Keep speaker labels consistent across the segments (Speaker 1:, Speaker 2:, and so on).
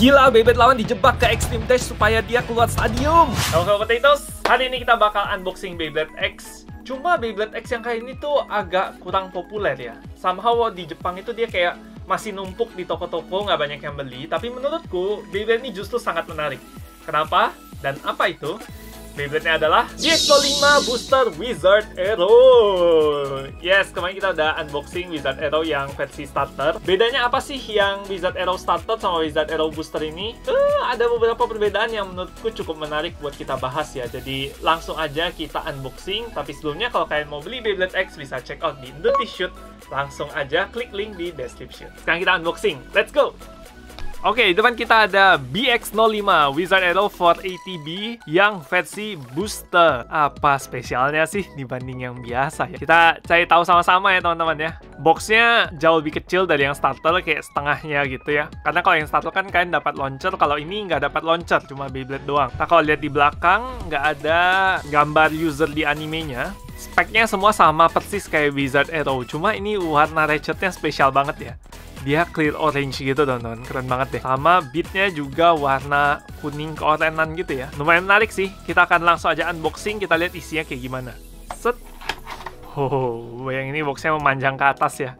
Speaker 1: Gila, Beyblade lawan dijebak ke Extreme Dash supaya dia keluar stadium. Halo Potatoes, hari ini kita bakal unboxing Beyblade X. Cuma Beyblade X yang kali ini tuh agak kurang populer ya. Somehow di Jepang itu dia kayak masih numpuk di toko-toko, nggak banyak yang beli. Tapi menurutku, Beyblade ini justru sangat menarik. Kenapa? Dan apa itu? Beyblade-nya adalah BX05 Booster Wizard Arrow. Yes, kemarin kita udah unboxing Wizard Arrow yang versi starter. Bedanya apa sih yang Wizard Arrow starter sama Wizard Arrow Booster ini? Ada beberapa perbedaan yang menurutku cukup menarik buat kita bahas ya. Jadi langsung aja kita unboxing. Tapi sebelumnya kalau kalian mau beli Beyblade X bisa check out di Indotishoot. Langsung aja klik link di description. Sekarang kita unboxing. Let's go! Oke, depan kita ada BX05 Wizard Arrow 480B yang versi booster. Apa spesialnya sih dibanding yang biasa ya? Kita cari tahu sama-sama ya teman-teman ya. Boxnya jauh lebih kecil dari yang starter, kayak setengahnya gitu ya. Karena kalau yang starter kan kalian dapat launcher, kalau ini nggak dapat launcher, cuma Beyblade doang. Nah kalau lihat di belakang nggak ada gambar user di animenya. Speknya semua sama persis kayak Wizard Arrow, cuma ini warna ratchetnya spesial banget ya. Dia clear orange gitu teman-teman, keren banget deh. Sama beatnya juga warna kuning keorenan gitu ya. Lumayan menarik sih. Kita akan langsung aja unboxing, kita lihat isinya kayak gimana. Set. Oh, yang ini boxnya memanjang ke atas ya.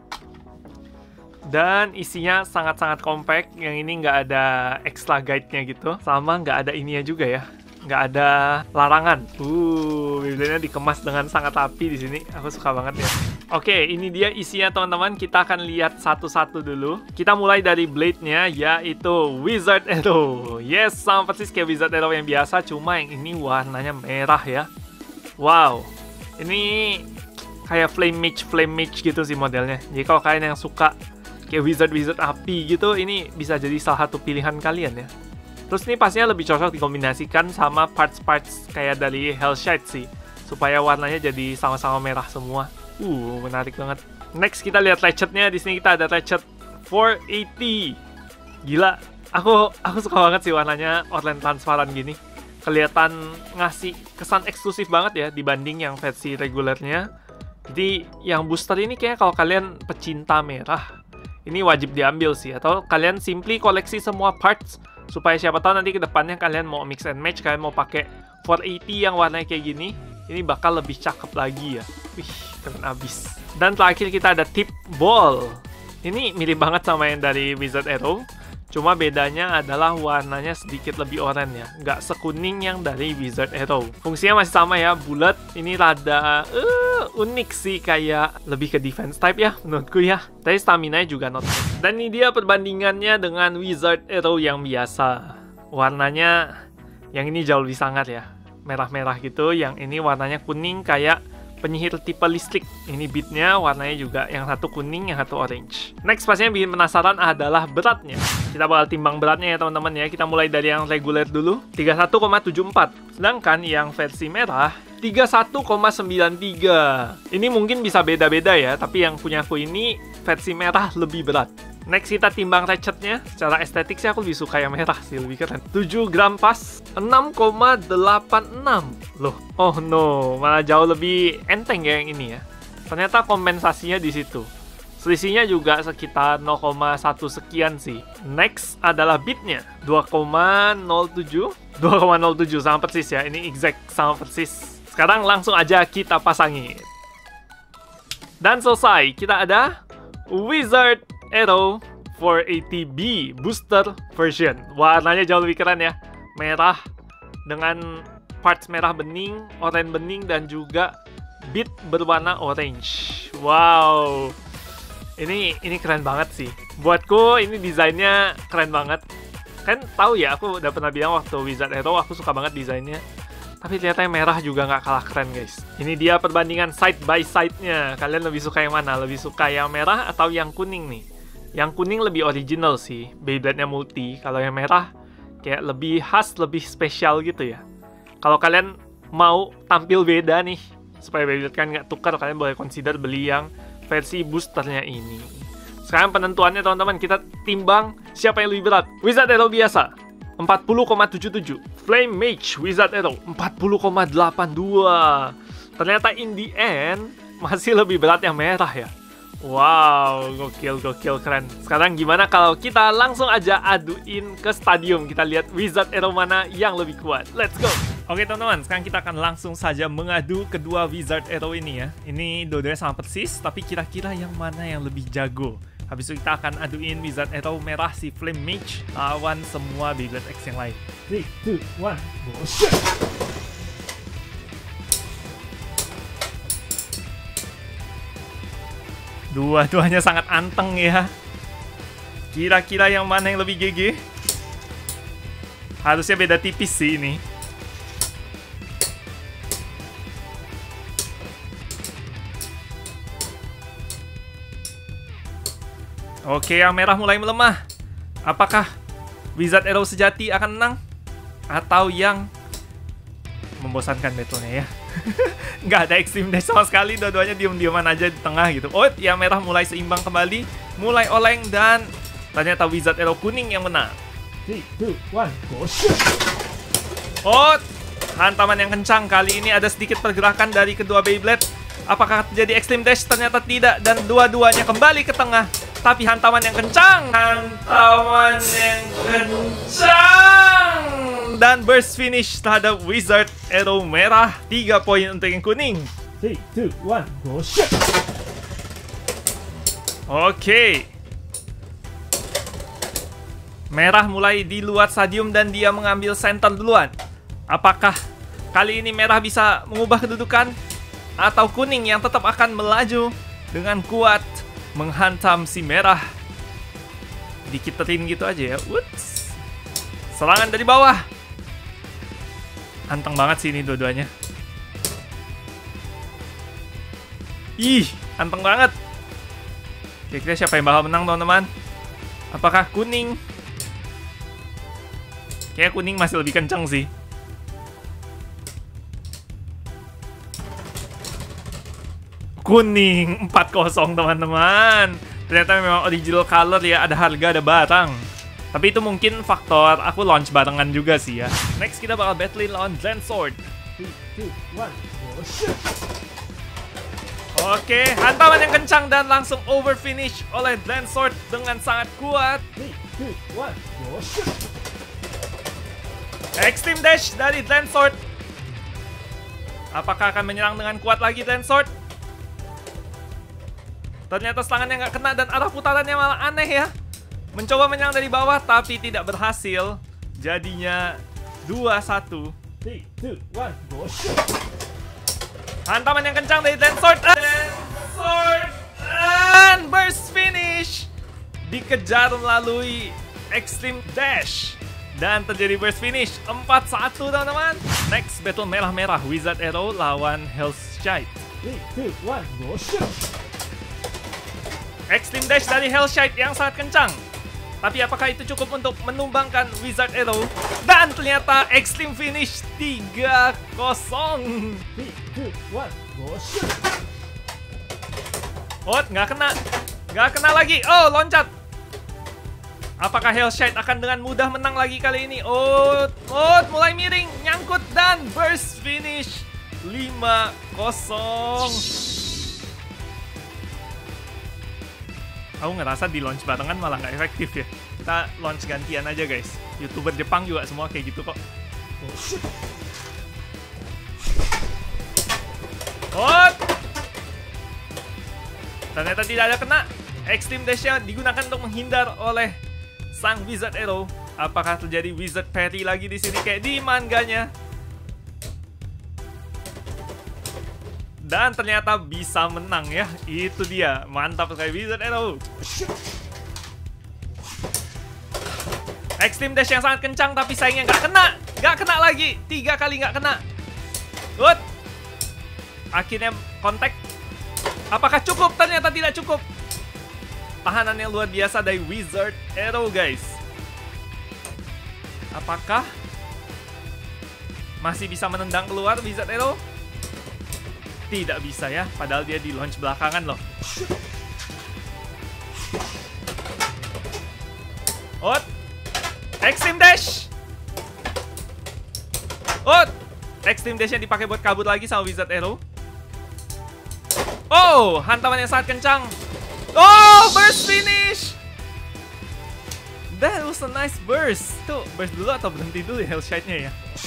Speaker 1: Dan isinya sangat-sangat compact. Yang ini nggak ada extra guide-nya gitu. Sama nggak ada ininya juga ya. Nggak ada larangan. Beyblade-nya dikemas dengan sangat rapi di sini. Aku suka banget ya. Oke, ini dia isinya teman-teman. Kita akan lihat satu-satu dulu. Kita mulai dari blade-nya, yaitu Wizard Arrow. Yes, sama persis kayak Wizard Arrow yang biasa, cuma yang ini warnanya merah ya. Wow, ini kayak flame mage gitu sih modelnya. Jadi kalau kalian yang suka kayak wizard api gitu, ini bisa jadi salah satu pilihan kalian ya. Terus ini pastinya lebih cocok dikombinasikan sama parts-parts kayak dari Hellshide sih, supaya warnanya jadi sama-sama merah semua. Menarik banget. Next kita lihat latchetnya. Di sini kita ada latchet 480. Gila, aku suka banget sih warnanya oranye transparan gini. Kelihatan ngasih kesan eksklusif banget ya dibanding yang versi regulernya. Jadi yang booster ini kayak kalau kalian pecinta merah, ini wajib diambil sih. Atau kalian simply koleksi semua parts, supaya siapa tahu nanti ke depannya kalian mau mix and match, kalian mau pakai 480 yang warnanya kayak gini, ini bakal lebih cakep lagi ya. Wih, keren abis. Dan terakhir kita ada tip ball. Ini mirip banget sama yang dari Wizard Arrow, cuma bedanya adalah warnanya sedikit lebih oranye ya, nggak sekuning yang dari Wizard Arrow. Fungsinya masih sama ya, bulat. Ini rada unik sih, kayak lebih ke defense type ya menurutku ya. Tapi stamina-nya juga not bad. Dan ini dia perbandingannya dengan Wizard Arrow yang biasa. Warnanya yang ini jauh lebih sangar ya, merah-merah gitu. Yang ini warnanya kuning kayak penyihir tipe listrik. Ini beatnya warnanya juga yang satu kuning, yang satu orange. Next pastinya bikin penasaran adalah beratnya. Kita bakal timbang beratnya ya teman-teman ya. Kita mulai dari yang reguler dulu, 31,74. Sedangkan yang versi merah 31,93. Ini mungkin bisa beda-beda ya, tapi yang punya aku ini versi merah lebih berat. Next kita timbang ratchetnya. Secara estetik sih aku lebih suka yang merah sih, lebih keren. 7 gram pas, 6,86. Loh, oh no, malah jauh lebih enteng ya yang ini ya. Ternyata kompensasinya di situ. Selisihnya juga sekitar 0,1 sekian sih. Next adalah beatnya, 2,07. 2,07 sama persis ya, ini exact sama persis. Sekarang langsung aja kita pasangin. Dan selesai, kita ada Wizard Arrow 480B Booster Version. Warnanya jauh lebih keren ya. Merah dengan parts merah bening, oranye bening, dan juga beat berwarna orange. Wow. Ini keren banget sih. Buatku ini desainnya keren banget. Kan tahu ya, aku udah pernah bilang waktu Wizard Arrow aku suka banget desainnya. Tapi ternyata yang merah juga nggak kalah keren guys. Ini dia perbandingan side by side-nya. Kalian lebih suka yang mana? Lebih suka yang merah atau yang kuning nih? Yang kuning lebih original sih, Beyblade-nya multi. Kalau yang merah kayak lebih khas, lebih spesial gitu ya. Kalau kalian mau tampil beda nih, supaya Beyblade kan nggak tukar, kalian boleh consider beli yang versi boosternya ini. Sekarang penentuannya teman-teman, kita timbang siapa yang lebih berat. Wizard Arrow biasa 40,77. Flame Mage Wizard Arrow 40,82. Ternyata in the end masih lebih berat yang merah ya. Wow, gokil, keren. Sekarang gimana kalau kita langsung aja aduin ke stadium. Kita lihat Wizard Arrow mana yang lebih kuat. Let's go! Oke teman-teman, sekarang kita akan langsung saja mengadu kedua Wizard Arrow ini ya. Ini dua-duanya sama persis, tapi kira-kira yang mana yang lebih jago. Habis itu kita akan aduin Wizard Arrow merah si Flame Mage lawan semua Beyblade X yang lain. 3, 2, 1, go shoot! Dua-duanya sangat anteng ya. Kira-kira yang mana yang lebih GG? Harusnya beda tipis sih ini. Oke, yang merah mulai melemah. Apakah Wizard Arrow sejati akan menang? Atau yang membosankan battle-nya ya? Nggak ada Extreme Dash sama sekali, dua-duanya diam-diaman aja di tengah gitu. Oh, yang merah mulai seimbang kembali, mulai oleng, dan ternyata Wizard Arrow kuning yang menang. 3, 2, 1, go shoot! Oh, hantaman yang kencang. Kali ini ada sedikit pergerakan dari kedua Beyblade. Apakah terjadi Extreme Dash? Ternyata tidak, dan dua-duanya kembali ke tengah. Tapi hantaman yang kencang, dan burst finish terhadap Wizard Arrow merah. 3 poin untuk yang kuning. 3, 2, 1, go shoot! Oke. Merah mulai di luar stadium dan dia mengambil center duluan. Apakah kali ini merah bisa mengubah kedudukan? Atau kuning yang tetap akan melaju dengan kuat menghantam si merah? Dikiterin gitu aja ya. Whoops. Serangan dari bawah. Anteng banget sih ini dua-duanya. Ih, anteng banget. Kira-kira siapa yang bakal menang teman-teman? Apakah kuning? Kayaknya kuning masih lebih kencang sih. Kuning 4-0 teman-teman. Ternyata memang original color ya, ada harga, ada barang. Tapi itu mungkin faktor aku launch barengan juga sih ya. Next kita bakal battlein lawan Grand Sword. 3, 2, 1, go shoot! Oke, hantaman yang kencang dan langsung over finish oleh Grand Sword dengan sangat kuat. 3, 2, 1, go shoot! Extreme Dash dari Grand Sword. Apakah akan menyerang dengan kuat lagi Grand Sword? Ternyata serangannya nggak kena dan arah putarannya malah aneh ya. Mencoba menyerang dari bawah tapi tidak berhasil. Jadinya 2-1. 3, 2, 1, go shoot! Hantaman yang kencang dari Grand Sword. Dan burst finish. Dikejar melalui Extreme Dash. Dan terjadi burst finish. 4-1 teman-teman. Next battle merah-merah. Wizard Arrow lawan Hellshite. 3, 2, 1, go shoot! Extreme Dash dari Hellshite yang sangat kencang. Tapi apakah itu cukup untuk menumbangkan Wizard Arrow? Dan ternyata Extreme Finish 3-0. 3, 2, 1, go shoot! Oh, nggak kena. Nggak kena lagi. Oh, loncat. Apakah Hellshite akan dengan mudah menang lagi kali ini? Oh, mulai miring. Nyangkut dan burst finish 5-0. Aku ngerasa di launch barengan malah nggak efektif ya. Kita launch gantian aja guys. YouTuber Jepang juga semua kayak gitu kok. Oh, ternyata tidak ada kena. Extreme Dash-nya digunakan untuk menghindar oleh sang Wizard Arrow. Apakah terjadi Wizard Parry lagi di sini kayak di manganya? Dan ternyata bisa menang ya. Itu dia. Mantap sekali Wizard Arrow. Extreme Dash yang sangat kencang tapi sayangnya nggak kena. Nggak kena lagi. 3 kali nggak kena. Good. Akhirnya kontak. Apakah cukup? Ternyata tidak cukup. Tahanan yang luar biasa dari Wizard Arrow guys. Apakah masih bisa menendang keluar Wizard Arrow? Tidak bisa ya, padahal dia di launch belakangan loh. Oh, Extreme Dash. Oh, Extreme Dash yang dipakai buat kabur lagi sama Wizard Arrow. Oh, hantaman yang sangat kencang. Oh, burst finish! That was a nice burst. Tuh, burst dulu atau berhenti dulu ya health shide-nya ya?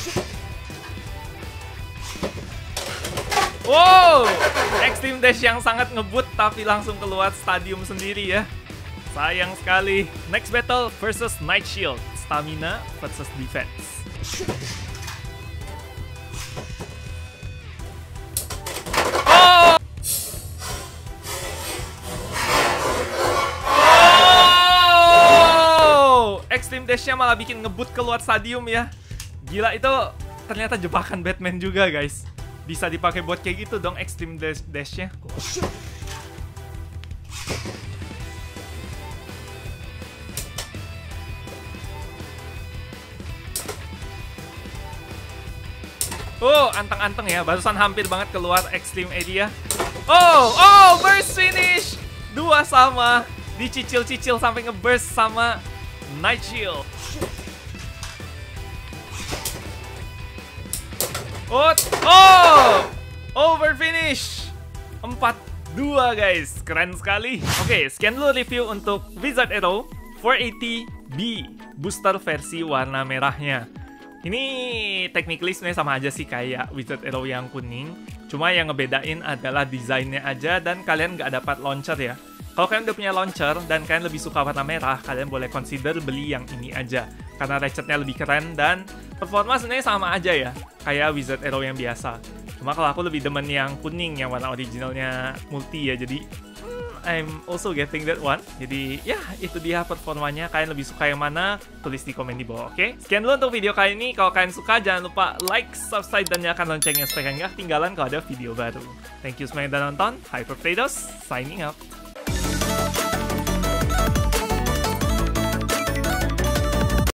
Speaker 1: Wow! Extreme Dash yang sangat ngebut tapi langsung keluar stadium sendiri ya. Sayang sekali. Next battle versus Night Shield. Stamina versus defense. Oh! Oh! Extreme Dash-nya malah bikin ngebut keluar stadium ya. Gila, itu ternyata jebakan Batman juga guys. Bisa dipakai buat kayak gitu dong Extreme Dash-nya. Oh, anteng-anteng ya. Barusan hampir banget keluar Extreme Area. Oh, burst finish. Dua sama. Dicicil-cicil sampai ngeburst sama Night Shield. Over finish. 4-2 guys. Keren sekali. Oke, sekian dulu review untuk Wizard Arrow 480B booster versi warna merahnya. Ini technically sebenarnya sama aja sih kayak Wizard Arrow yang kuning. Cuma yang ngebedain adalah desainnya aja dan kalian nggak dapat launcher ya. Kalau kalian udah punya launcher dan kalian lebih suka warna merah, kalian boleh consider beli yang ini aja. Karena ratchetnya lebih keren dan performa sebenarnya sama aja ya. Kayak Wizard Arrow yang biasa. Cuma kalau aku lebih demen yang kuning, yang warna originalnya multi ya. Jadi I'm also getting that one. Jadi ya itu dia performanya. Kalian lebih suka yang mana? Tulis di komen di bawah, oke? Sekian dulu untuk video kali ini. Kalau kalian suka jangan lupa like, subscribe, dan nyalakan loncengnya supaya nggak ketinggalan kalau ada video baru. Thank you semuanya udah nonton. Hyper Potatoes signing out.